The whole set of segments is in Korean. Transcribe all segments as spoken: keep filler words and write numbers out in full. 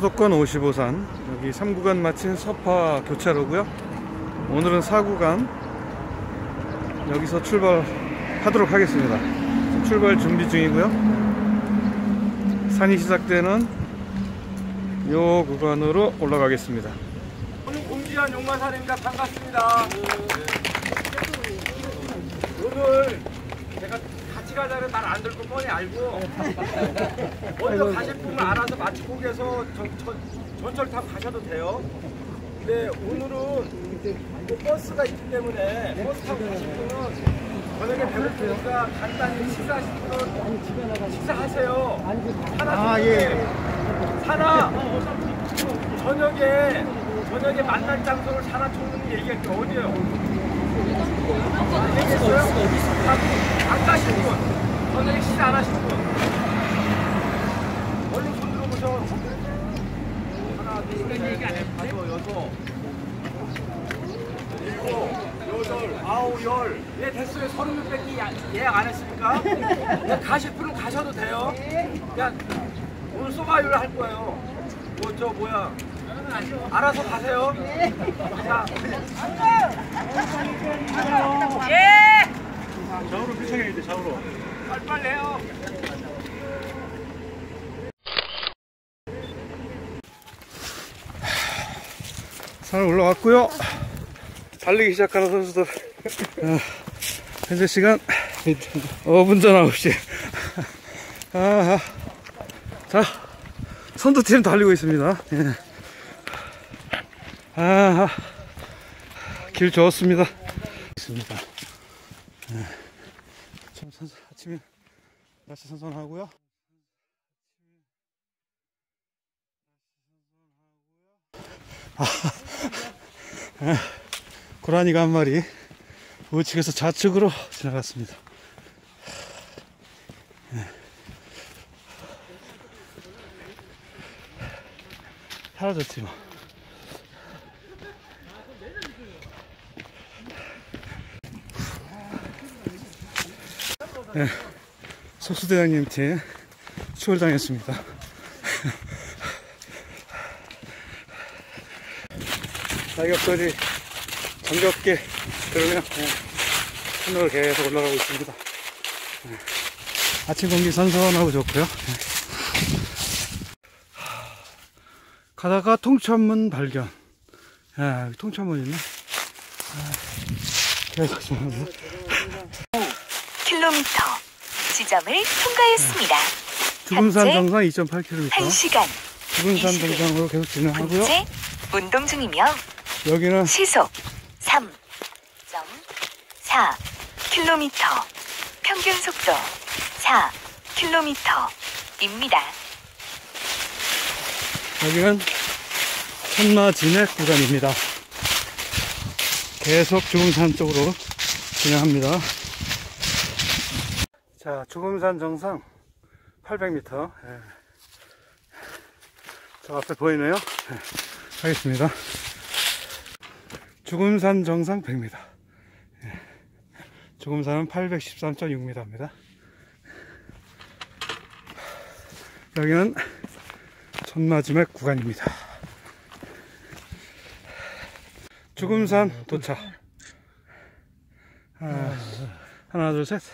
수도권 오십오 산 여기 삼 구간 마친 서파 교차로고요. 오늘은 사 구간 여기서 출발하도록 하겠습니다. 출발 준비 중이고요. 산이 시작되는 요 구간으로 올라가겠습니다. 오늘 공지한 용마산입니다. 반갑습니다. 오늘 제가 같이 가자는 말 안 들고 뻔히 알고 먼저 가실 분은 알아서 마치 거기에서 전철 타고 가셔도 돼요. 근데 오늘은 또 버스가 있기 때문에 버스 타고 가실 분은 저녁에 배고프니까 간단히 식사하실 분은 식사하세요. 하나 아, 예. 사나 저녁에 저녁에 만날 장소를 사나 총무님 얘기할 게 어디예요? 얘기했어요? 안 가신 분 저녁에 식사 안 하신 분 얼른 손 들어보셔. 하나 둘셋 다섯 여섯 일곱 여덟 아홉 열 예 됐어요. 서른 명밖에 예약 안 했으니까 가실 분은 가셔도 돼요. 그냥 오늘 소바이를 할 거예요. 뭐 저 뭐야 알아서 가세요. 자 예 좌우로 피청해야 돼. 좌우로 빨리빨리 해요. 산을 올라왔고요. 달리기 시작하는 선수들 어, 현재 시간 오 분 전 아홉 시. 아, 자 선두팀 달리고 있습니다. 예. 아, 길 좋습니다. 있습니다. 예. 참 선선, 아침에 날씨 선선하고요. 아, 예. 고라니가 한 마리 우측에서 좌측으로 지나갔습니다. 예. 사라졌지 뭐. 네, 소수대장님 팀 추월당했습니다. 낙엽들이 정겹게 그러면 하늘을 계속 올라가고 있습니다. 네, 아침 공기 선선하고 좋고요. 네. 가다가 통천문 발견. 야, 여기 통천문 있네. 아, 계속 지나가고. 킬로미터 지점을 통과했습니다. 주금산 정상 이 점 팔 킬로미터. 한 시간 주금산 정상으로 계속 진행하고요. 현재 운동 중이며 여기는 시속 삼 점 사 킬로미터, 평균 속도 사 킬로미터입니다. 여기는 천마 진액 구간입니다. 계속 주금산 쪽으로 진행합니다. 자, 주금산 정상 팔백 미터. 예. 저 앞에 보이네요. 예. 하겠습니다. 주금산 정상 백 미터. 예. 주금산은 팔백십삼 점 육 미터입니다. 여기는 천마지맥 구간입니다. 주금산 도착. 하나, 하나 둘 셋.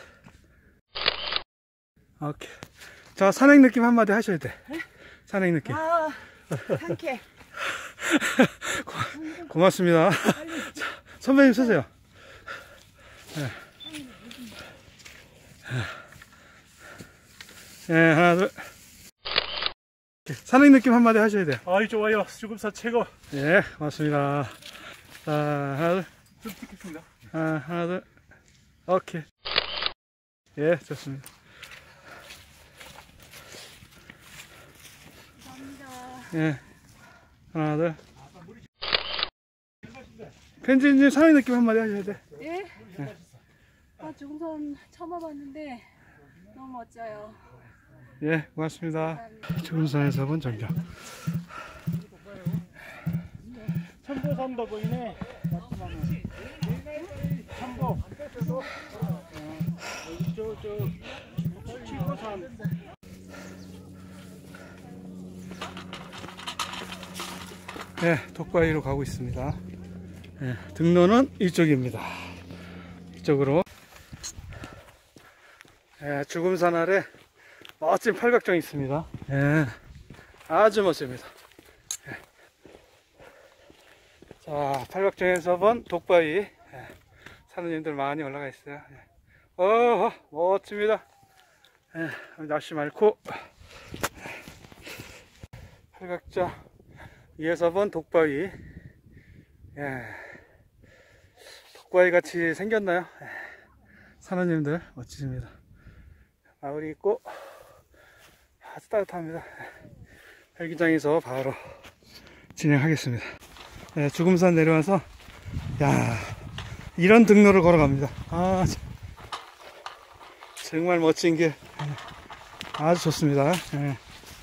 오케이. 자, 산행 느낌 한마디 하셔야 돼. 네? 산행 느낌. 아, 상쾌. 고, 고맙습니다. 자, 선배님 서세요. 네. 네, 하나, 둘. 산행 느낌 한마디 하셔야 돼요. 아이 좋아요. 주금산 최고. 예, 고맙습니다. 자, 하나, 둘. 좀 찍겠습니다. 아, 하나, 둘. 오케이. 예, 좋습니다. 예, 하나, 둘. 펜지님 산행 느낌 한마디 하셔야 돼. 예? 예. 아, 주금산 처음 와봤는데 너무 멋져요. 예, 고맙습니다. 주금산에서 본 전경. 천보산도 보이네. 천보. 저저 칠보산. 예, 독바위로 가고 있습니다. 예, 등로는 이쪽입니다. 이쪽으로. 예, 죽음산 아래 멋진 팔각정이 있습니다. 예, 아주 멋집니다. 예. 자, 팔각정에서 본 독바위. 예, 산호님들 많이 올라가 있어요. 예. 어, 멋집니다. 예, 날씨 맑고. 팔각정 위에서 본 독바위. 예, 독바위 같이 생겼나요? 예, 산호님들 멋지십니다. 마을이 있고 아주 따뜻합니다. 헬기장에서 바로 진행하겠습니다. 예, 죽음산 내려와서 야, 이런 등로를 걸어갑니다. 아, 정말 멋진 길. 예, 아주 좋습니다. 예.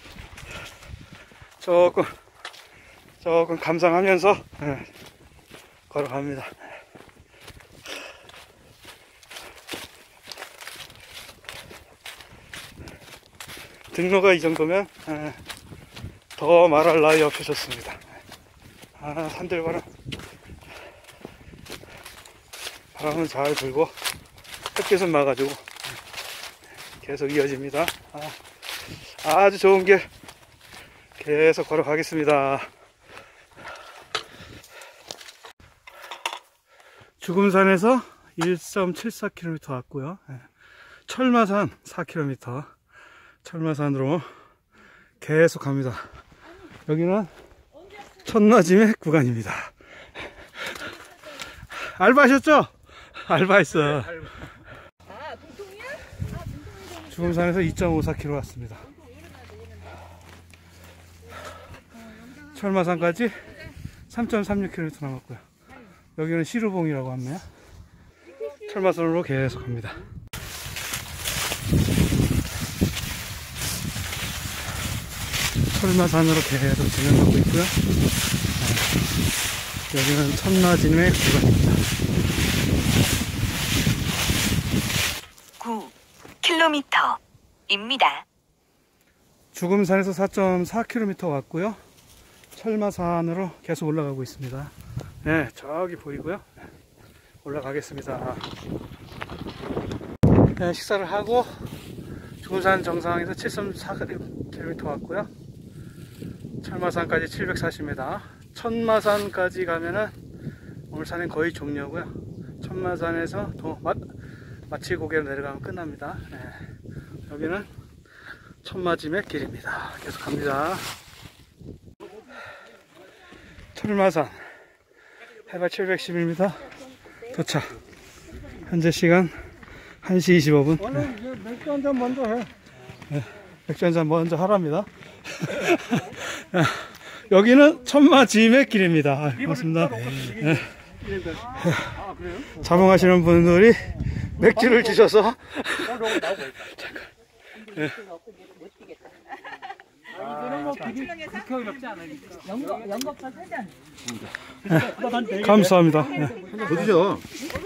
조금 조금 감상하면서 예, 걸어갑니다. 등로가 이 정도면 예, 더 말할 나위 없이 좋습니다. 아, 산들바람 바람은 잘 불고 햇빛은 막아주고 계속 이어집니다. 아, 아주 좋은 길 계속 걸어가겠습니다. 죽음산에서 일 점 칠사 킬로미터 왔고요. 철마산 사 킬로미터, 철마산으로 계속 갑니다. 여기는 천마짐의 구간입니다. 알바하셨죠? 알바했어. 죽음산에서 이 점 오사 킬로미터 왔습니다. 철마산까지 삼 점 삼육 킬로미터 남았고요. 여기는 시루봉이라고 하네요. 철마산으로 계속 갑니다. 철마산으로 계속 진행하고 있고요. 네, 여기는 천마짐의 구간입니다. 구 킬로미터입니다. 죽음산에서 사 점 사 킬로미터 왔고요. 철마산으로 계속 올라가고 있습니다. 네, 저기 보이고요. 올라가겠습니다. 네, 식사를 하고 죽음산 정상에서 칠 점 사 킬로미터 왔고요. 철마산까지 칠백사십 미터, 천마산까지 가면은 오늘 산행 거의 종료고요. 천마산에서 또 마, 마치 고개로 내려가면 끝납니다. 네, 여기는 천마짐의 길입니다. 계속 갑니다. 철마산 해발 칠백십일 미터 도착. 현재 시간 한 시 이십오 분. 오늘 네. 맥주 한잔 먼저 해. 네, 맥주 한잔 먼저 하랍니다. 여기는 천마짐의 길입니다. 아, 고맙습니다. 네. 아, 그래요? 자봉하시는 분들이 맥주를 주셔서 잠깐. 네. 이거는 뭐 길이 그렇게 어렵지 않으니까. 연거, 연거파 사장. 네, 감사합니다. 네. 어디죠?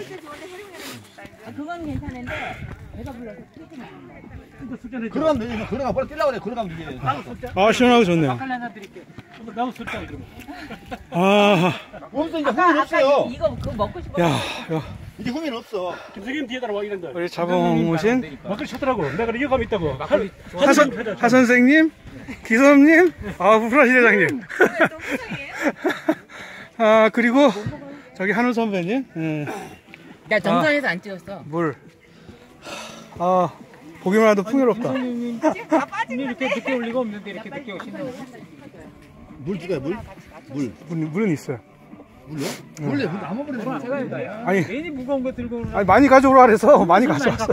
아, 그건 괜찮은데 내가 불러서 뛰지 마. 그러면 되지. 그러가 빨리 뛰려고 그래. 그러가면 되지. 아, 시원하고 좋네요. 하나 드릴게요. 나도 술장 그러면. 아, 없어 이제 후미는 없어요. 이거 그거 먹고 싶어. 야, 야. 이제 후미는 없어. 김석임 뒤에다가 와 이런다. 우리 자봉 오신 막걸리 찾더라고. 내가 이어감 있다고. 하선, 하선생님, 기섭님, 아, 후라시 대장님. 아, 그리고 저기 한우 선배님. 예. 나 정선에서 안 찍었어. 물. 아, 보기만 해도 풍요롭다. 이렇게 늦게 올 리가 없는데 이렇게 늦게 오시는. 물 주가요 물? 물. 물, 물은 있어요. 물요? 원래 물 아무 버리는 제가 아니, 괜히 무거운 거 들고 오는. 아니 많이 가져오라 그래서 많이 가져왔어.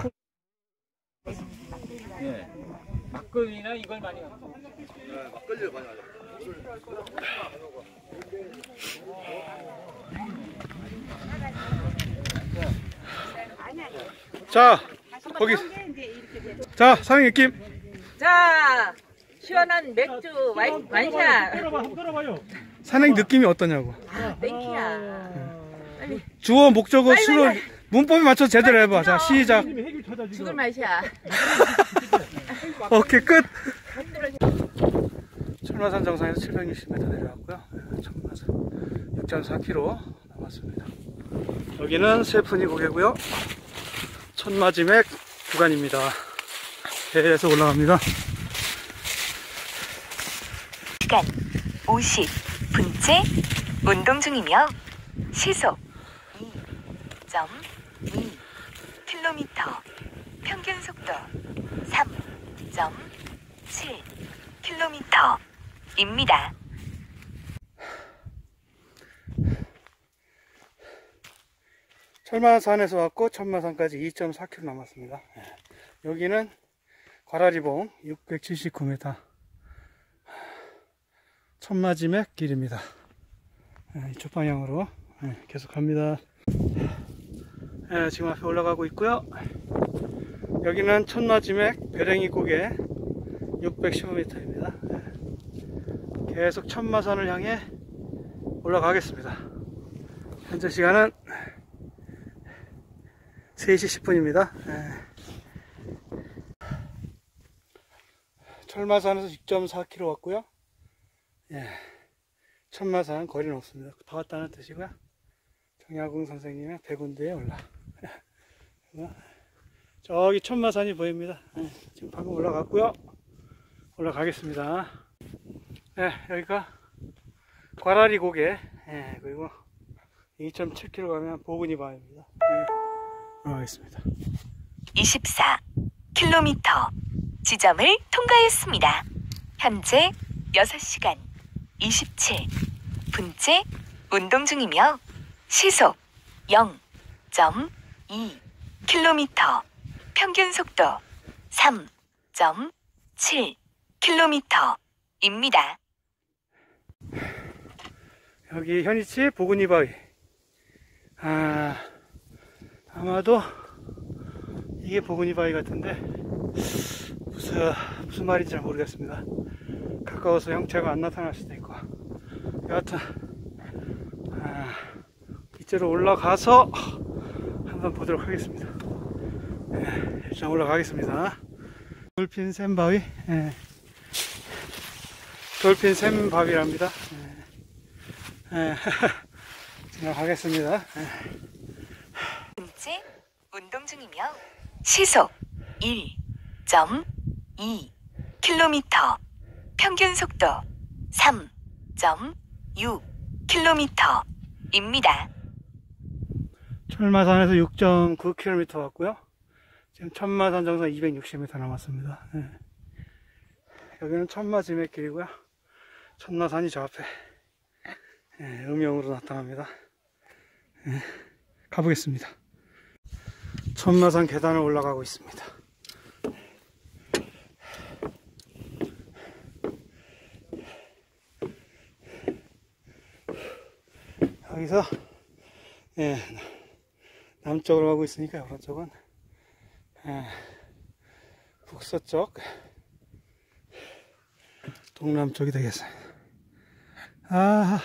예. 막걸리나 이걸 많이 갖고. 막걸리를 많이 하죠. 자, 거기. 자, 사장님 김. 자, 시원한 맥주 와인, 완샷. 들어봐, 한번 들어봐요. 산행 느낌이 어떠냐고. 아, 땡큐야. 주어, 목적어, 빨리, 수로 빨리. 문법에 맞춰서 제대로 해봐. 자, 시작. 해결 찾아 죽을 지금. 맛이야. 오케이, 끝. 자, 천마산 정상에서 칠백육십 미터 내려왔고요. 천마산 육 점 사 킬로미터 남았습니다. 여기는 세프니 고개고요. 천마지맥 구간입니다. 계속 올라갑니다. 시간 오십 분째 운동 중이며 시속 이 점 이 킬로미터, 평균 속도 삼 점 칠 킬로미터입니다. 철마산에서 왔고 천마산까지 이 점 사 킬로미터 남았습니다. 여기는 과라리봉 육백칠십구 미터 천마지맥 길입니다. 이쪽 방향으로 계속 갑니다. 지금 앞에 올라가고 있고요. 여기는 천마지맥 배랭이 고개 육백십오 미터입니다. 계속 천마산을 향해 올라가겠습니다. 현재 시간은 세 시 십 분입니다. 철마산에서 육 점 사 킬로미터 왔고요. 예, 천마산 거리는 없습니다. 다 왔다는 뜻이고요. 정야궁 선생님의 백운대에 올라. 저기 천마산이 보입니다. 예, 지금 방금 올라갔고요. 올라가겠습니다. 예, 여기가 과라리 고개, 예, 그리고 이 점 칠 킬로미터 가면 보근이 바위입니다. 예, 올라가겠습니다. 이십사 킬로미터 지점을 통과했습니다. 현재 여섯 시간 이십칠 분째 운동 중이며 시속 영 점 이 킬로미터, 평균 속도 삼 점 칠 킬로미터입니다. 여기 현위치 보근이 바위. 아, 아마도 이게 보근이 바위 같은데 무슨 무슨 말인지 잘 모르겠습니다. 가까워서 형체가 안 나타날 수도 있고. 여하튼 아, 이쪽으로 올라가서 한번 보도록 하겠습니다. 예, 일단 올라가겠습니다. 돌핀 샘바위, 예. 돌핀 샘바위랍니다. 예. 예. 올라가겠습니다. 예. 분째 운동 중이며 시속 일 점 이 킬로미터, 평균 속도 삼 점 육 킬로미터입니다. 철마산에서 육 점 구 킬로미터 왔고요. 지금 천마산 정상 이백육십 미터 남았습니다. 예. 여기는 천마지맥 길이고요. 천마산이 저 앞에 예, 음영으로 나타납니다. 예, 가보겠습니다. 천마산 계단을 올라가고 있습니다. 여기서 예, 남쪽으로 가고 있으니까 오른쪽은 예, 북서쪽 동남쪽이 되겠습니다. 아,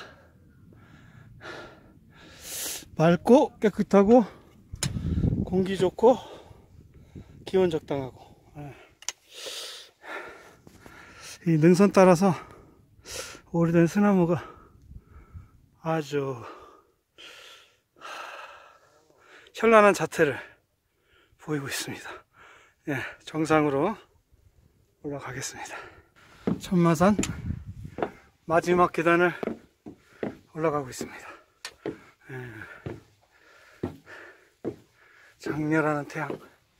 맑고 깨끗하고 공기 좋고 기온 적당하고 예. 이 능선 따라서 오래된 소나무가 아주 현란한 자태를 보이고 있습니다. 예, 정상으로 올라가겠습니다. 천마산 마지막 계단을 올라가고 있습니다. 예, 장렬하는 태양.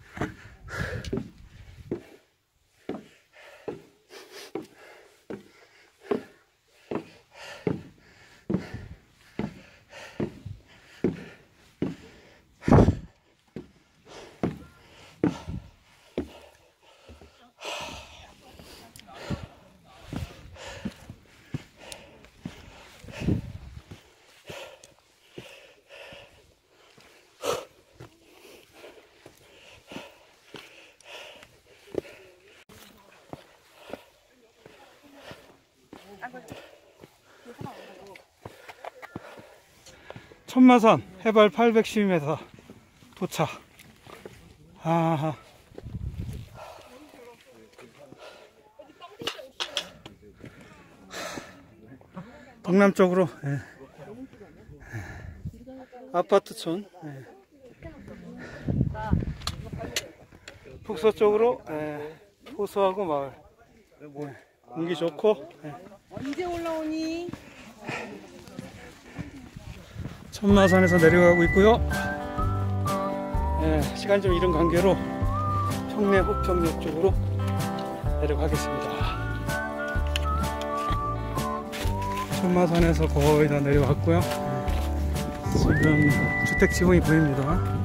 천마산 해발 팔백십 미터 도착. 아하. 동남쪽으로 예. 아파트촌 예. 북서쪽으로 예. 호수하고 마을 예. 공기 좋고 예. 언제 올라오니? 천마산에서 내려가고 있고요. 예. 시간 좀 이른 관계로 평내 호평역 쪽으로 내려가겠습니다. 천마산에서 거의 다 내려왔고요. 지금 주택 지붕이 보입니다.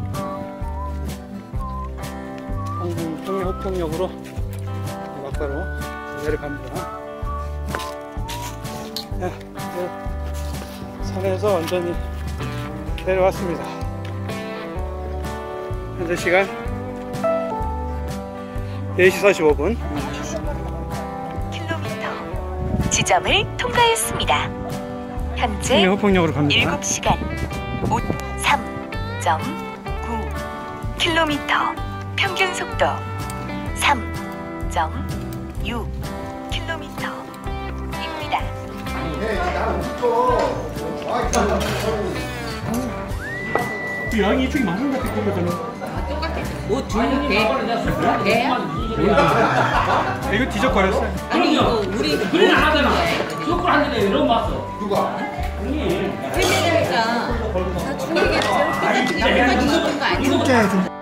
항공 평내 호평역으로 막바로 내려갑니다. 네, 네, 산에서 완전히 내려왔습니다. 현재 시간 네 시 사십오 분. 킬로미터 지점을 통과했습니다. 현재 평내 호평역으로 갑니다. 일곱 시간 삼 점 구 킬로미터 평균 속도 삼 점 육 킬로미터입니다. 양이 이쪽이 많은 것 같아. 보면은 뭐 주는 돼? 돼야? 이거 뒤적거렸어요. 아니 이거 우리 그래 안 하잖아. 조건 안 되네. 이런 봤어. 누가? 회계니까 다 주는 게 저렇게 나쁘게 이거 거 아니야?